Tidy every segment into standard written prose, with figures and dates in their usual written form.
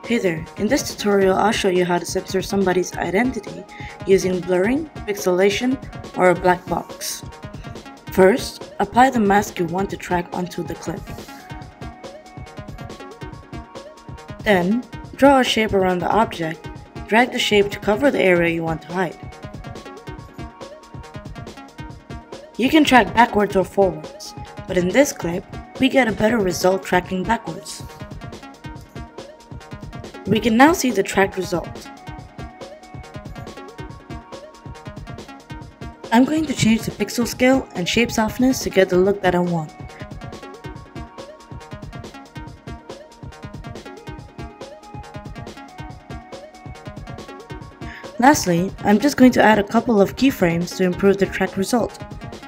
Hey there, in this tutorial I'll show you how to censor somebody's identity using blurring, pixelation, or a black box. First, apply the mask you want to track onto the clip. Then, draw a shape around the object, drag the shape to cover the area you want to hide. You can track backwards or forwards, but in this clip, we get a better result tracking backwards. We can now see the tracked result. I'm going to change the pixel scale and shape softness to get the look that I want. Lastly, I'm just going to add a couple of keyframes to improve the tracked result.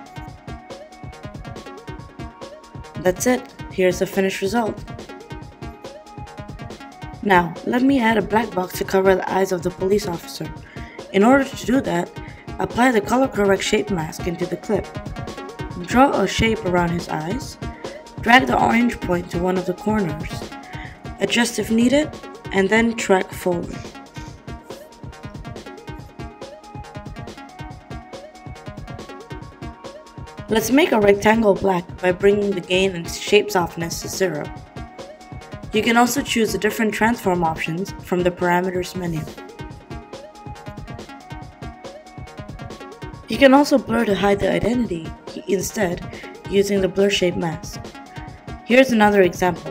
That's it, here's the finished result. Now, let me add a black box to cover the eyes of the police officer. In order to do that, apply the color correct shape mask into the clip. Draw a shape around his eyes, drag the orange point to one of the corners, adjust if needed, and then track forward. Let's make a rectangle black by bringing the gain and shape softness to 0. You can also choose the different transform options from the parameters menu. You can also blur to hide the identity instead using the blur shape mask. Here's another example.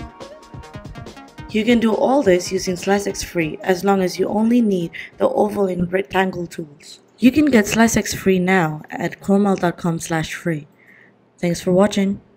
You can do all this using SliceX free as long as you only need the oval and rectangle tools. You can get SliceX free now at cormal.com/free. Thanks for watching.